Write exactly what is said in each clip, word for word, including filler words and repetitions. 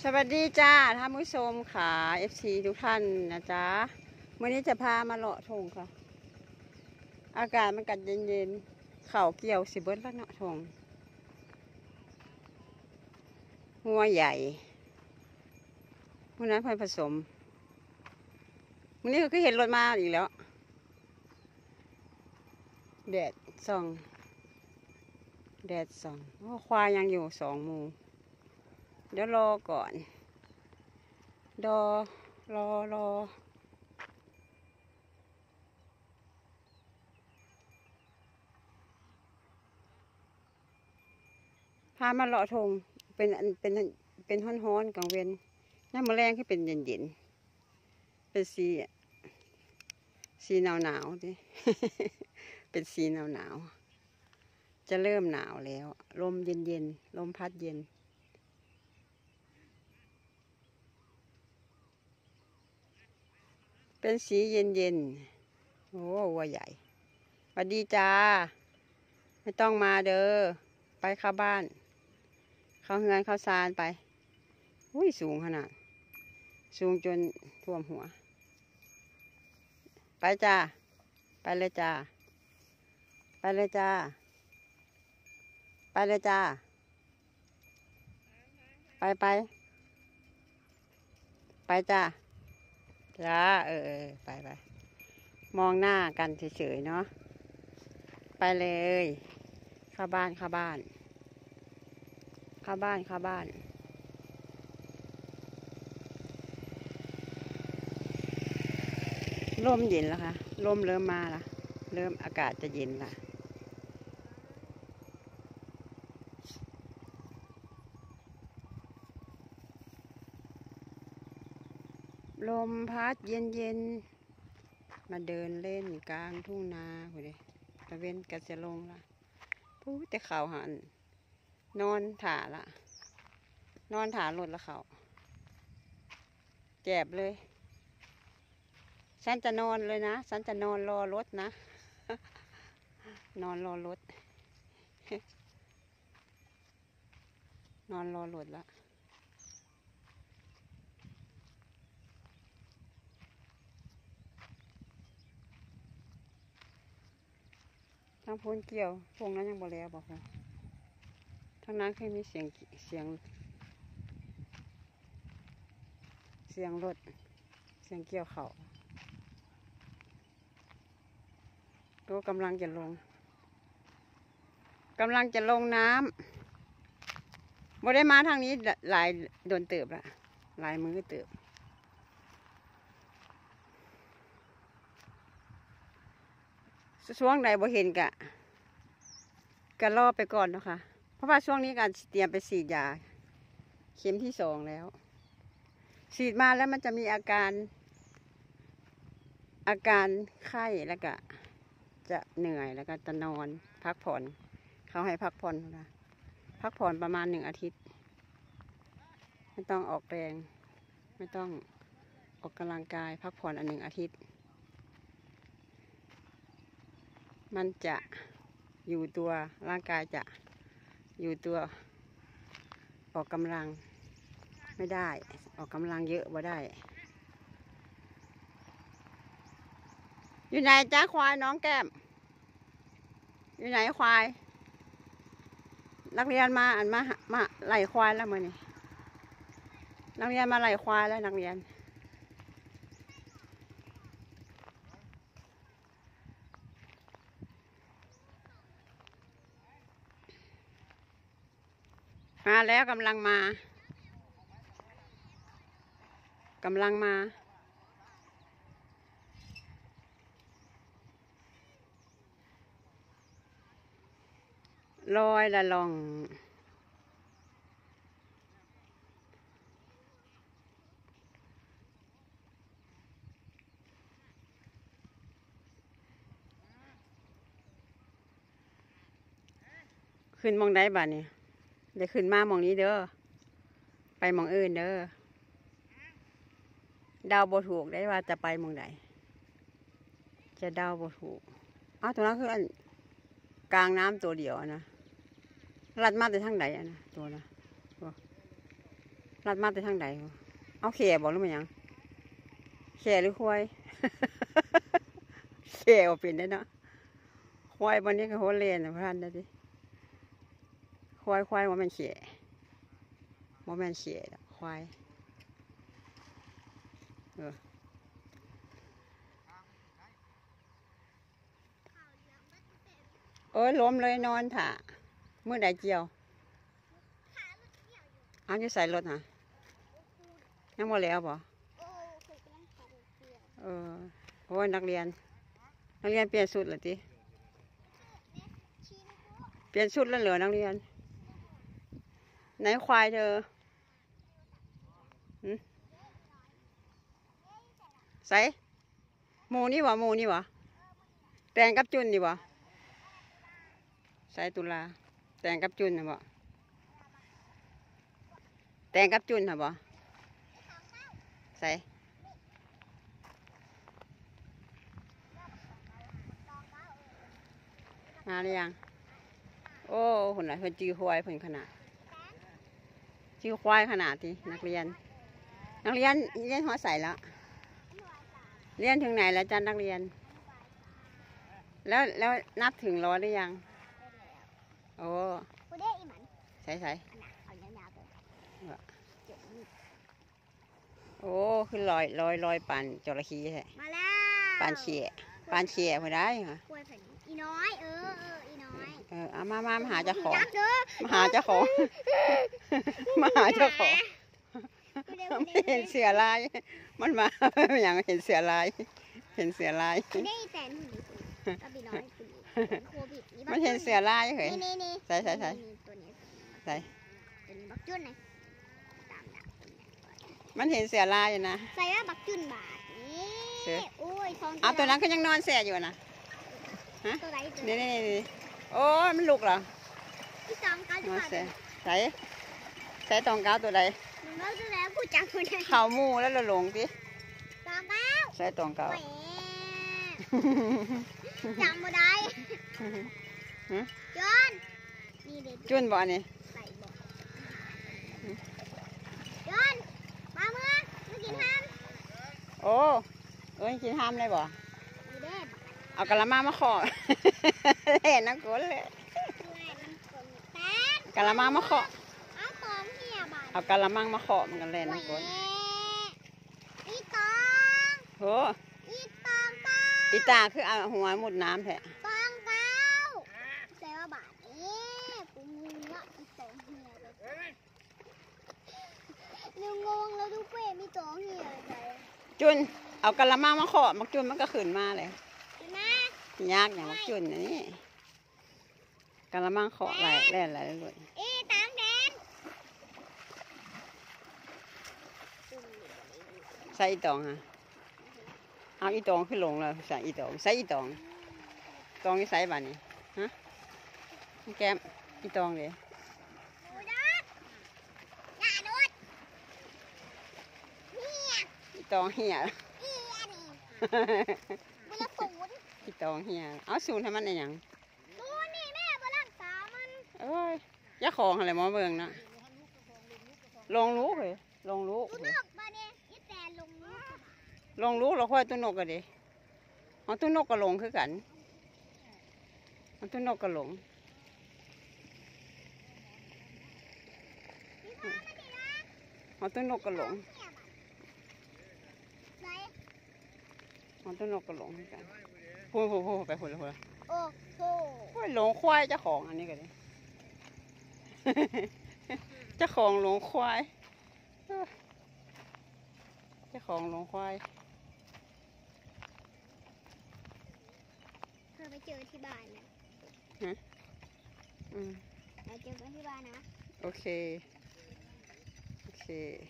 สวัสดีจ้าท่านผู้ชมค่ะเอฟซีทุกท่านนะจ๊ะวันนี้จะพามาเลาะทงค่ะอากาศมันกัดเย็นๆเข่าเกี่ยวสิเบิร์ดแล้วเนาะทงหัวใหญ่วันนั้นเพิ่นผสมวันนี้ก็คือเห็นรถมาอีกแล้วแดดส่องแดดส่องโอ้ควายยังอยู่สองมูเดี๋ยวรอก่อนรอรอรอพามาเลาะทงเป็นเป็นเป็นฮ้อนๆกลางเว้นย่ามมื้อแรงที่เป็นเย็นๆเป็นสีสีหนาวหนาวดิ เป็นสีหนาวหนาวจะเริ่มหนาวแล้วลมเย็นเย็นลมพัดเย็นเป็นสีเย็นเย็นโอ้วัวใหญ่สวัสดีจ้าไม่ต้องมาเด้อไปเข้าบ้านเข้าเฮือนเข้าซานไปอุ้ยสูงขนาดสูงจนท่วมหัวไปจ้าไปเลยจ้าไปเลยจ้าไปเลยจ้าไปไปไปจ้าจ้าเออเออไปไปมองหน้ากันเฉยๆเนาะไปเลยเข้าบ้านเข้าบ้านเข้าบ้านเข้าบ้านลมเย็นแล้วค่ะลมเริ่มมาละเริ่มอากาศจะเย็นละลมพัดเย็นเย็นมาเดินเล่นกลางทุ่งนาพอดีตะเวนกระเสลงละพูดแต่เขาหันนอนถ่าละนอนถ่ารถละเขาแจบเลยฉันจะนอนเลยนะฉันจะนอนรอรถนะ นอนรอรถ นอนรอรถละทั้งพ้นเกี่ยวพวงนั้นยังบ่แล้วบอกว่าทั้งนั้นเคยมีเสียงเสียงเสียงรถเสียงเกี่ยวเขาตัวกำลังจะลงกำลังจะลงน้ำบ่ได้มาทางนี้หลายโดนเติบละหลายมือเติบช่วงใดบ่เห็นกะกะรอไปก่อนเนาะค่ะเพราะว่าช่วงนี้การเตรียมไปฉีดยาเข็มที่สองแล้วฉีดมาแล้วมันจะมีอาการอาการไข้แล้วก็จะเหนื่อยแล้วก็จะนอนพักผ่อนเขาให้พักผ่อนนะพักผ่อนประมาณหนึ่งอาทิตย์ไม่ต้องออกแรงไม่ต้องออกกำลังกายพักผ่อนอันหนึ่งอาทิตย์มันจะอยู่ตัวร่างกายจะอยู่ตัวออกกำลังไม่ได้ออกกำลังเยอะบ่ได้อยู่ไหนจ้าควายน้องแก้มอยู่ไหนควายนักเรียนมาอันมามาไล่ควายแล้วมื้อนี้นักเรียนมาไล่ควายแล้วนักเรียนมาแล้วกำลังมากำลังมาลอยละล่องขึ้นมองได้บ้านี่เดี๋ยวขึ้นมามองนี้เด้อไปมองอื่นเด้อเดาบ่ถูกได้ว่าจะไปมองใดจะเดาบ่ถูกอ้าวตรงนั้นคืออันกลางน้ำตัวเดียวนะลัดมาแต่ทางไหนอ่ะนะตัวนะลัดมาแต่ทางใดเอาแข่บอกหรือไม่ยังแข่หรือควาย แข่เอาเป็นได้เนาะควายวันนี้ก็โหเล่นนะพันนะดิควายควายว่ามันแข่ว่ามันแข่ควายเออเออล้มเลยนอนถ่าเมื่อใดเกี่ยวเอาจะใส่รถฮะยังหมดแล้วป่ะเออโอ้ยนักเรียนนักเรียนเปลี่ยนชุดเหรอจีเปลี่ยนชุดแล้วเหรอนักเรียนไหนควายเธอใส่หมูนี่วะหมูนี่วะแตงกับจุนดีวะใส่ตุลาแตงกับจุนนะบ่แตงกับจุนนะบ่ใส่มาหรือยังโอ้หุ่นไหนเพิ่นจื้อควายเพิ่นขนาดจื้อควายขนาดที่นักเรียนนักเรียนเรียนหัวใส่แล้วเรียนถึงไหนแล้วจันนักเรียนแล้วแล้วนับถึงร้อยหรือยังโอ้ใส่ใส่โอ้คือลอยลอยลอยปันจระเข้ใช่มาแล้วปันเฉียปันเฉียมาได้เหรออีน้อยเออเอออีน้อยเออเอามามามาหาเจ้าของมาหาเจ้าของมาหาเจ้าของเห็นเสือลายมันมาอย่างเห็นเสือลายเห็นเสือลายได้แต่หนูก็บีน้อยโควิดมันเห็นเสือลายเหรอใส่ใส่ใส่ใส่ตัวนี้บักจุนไงมันเห็นเสือลายอยู่นะใส่ว่าบักจุนบาทนี่โอ้ยเอาตัวนั้นก็ยังนอนเสียอยู่นะฮะนี่นี่นี่โอ้ยมันลุกเหรอที่สองเก้าตัวใส่ใส่ใส่ตองเก้าตัวใดเข่ามูแล้วเราหลงดิตองเก้าใส่ตองเก้าจำไม่ได้จุนจุนบ่อนี่จุนมาเมื่อไม่กินห้ามโอ้เอ้ยกินห้ามเลยบ่เอากะละมังมาขอเล่นน้ำก้นเลยกะละมังมาขอเอากะละมังมาขอมันกันเล่นน้ำก้นอีตองโหอีตองเก้าอีตาคือเอาหัวมุดน้ำแท้ตองเก้าเซลบาทนี่กูงงละอีตองเหี้ยเลยนึกงงแล้วดูเป้มีตองเหี้ยเลยจุนเอากะละมังมาขอมักจุนมันก็ขึ้นมาเลยยากอย่างมักจุนนี่กะละมังขออะไรเล่นอะไรเลยอีตางแดนใส่อีตองฮะเอาอีตองขึ้นลงแล้วใส่อีตองใส่อีตองตองนี่ใส่บ้านนี่ฮะแก้มอีตองเลยอีตองเหี้ยอีตองเหี้ยเอาสูนให้มันได้ยังสูนนี่แม่บรักษามันเอ้ยยาของอะไรมอเบิ่งนะลงลูกเลยลงลูกลงลูกเราค่อยตุ้นกกันดิเอาตุ้นกกระหลงคือกันเอาตุ้นกกระหลงเอาตุ้นกกระหลงเอาตุ้นกกระหลงคือกันพูดพูดพูดไปพูดเลยพูดเลยโอ้โหหลงควายเจ้าของอันนี้กันดิเจ้าของหลงควายเจ้าของหลงควายเธอไปเจอที่บ้านนะฮะอืมเราเจอกันที่บ้านนะโอเคโอเค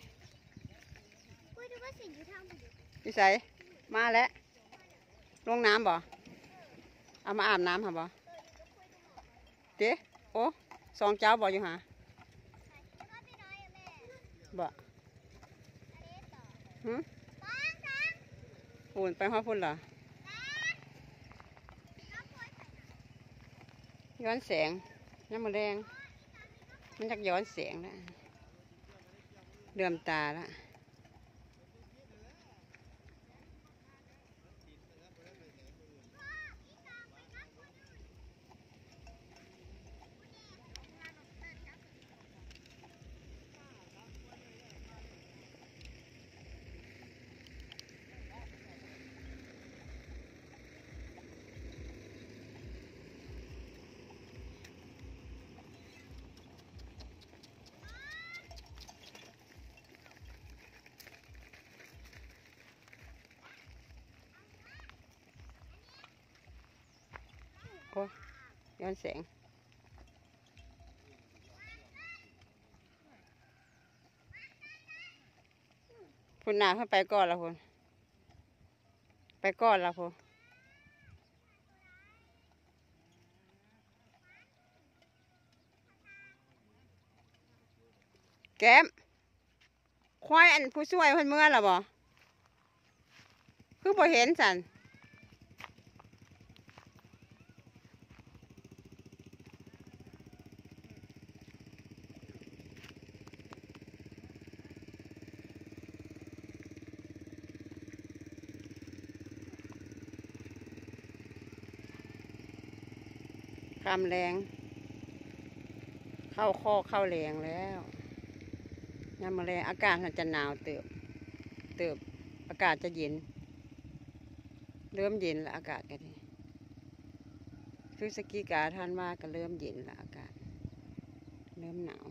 อุ้ยดูว่าสิ่งอยู่ทางพี่ใส่มาแล้วลงน้ำบ่เอามาอาบน้ำค่ะบ่เจ๊โอ้สองเจ้าบ่อยู่หาบ่หืมฝุ่นไปห้องฝุ่นเหรอย้อนแสงน้ำมันแดงมันจะย้อนแสงนะเลื่อมตาละโอ้ย้อนแสงพุ่นหนาขึ้นไปก่อนละพุ่นไปก่อนละพุ่นแก้มควายอันผู้ช่วยเพิ่นเมื่อละบ่คือบ่เห็นสันคำแรงเข้าคอเข้าแรงแล้วยามมื้อแลงอากาศมันจะหนาวเติบเติบอากาศจะเย็นเริ่มเย็นแล้วอากาศกันนี่พฤศจิกาธันวาก็เริ่มเย็นแล้วอากาศเริ่มหนาว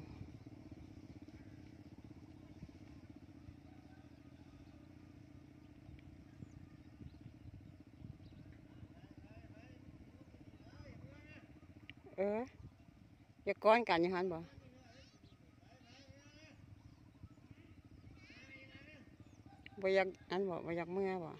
เอออย่าก้อนกันอย่างนั้นบ่บ่อยากอันบ่บ่อยากเมื่อบ่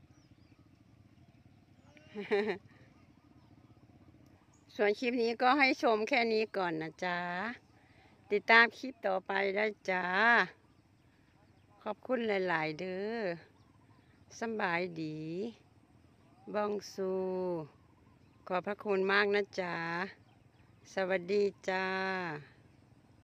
ส่วนคลิปนี้ก็ให้ชมแค่นี้ก่อนนะจ๊ะติดตามคลิปต่อไปได้จ้าขอบคุณหลายๆเด้อสำบายดีบ้องสูขอบพระคุณมากนะจ๊ะสวัสดีจ้า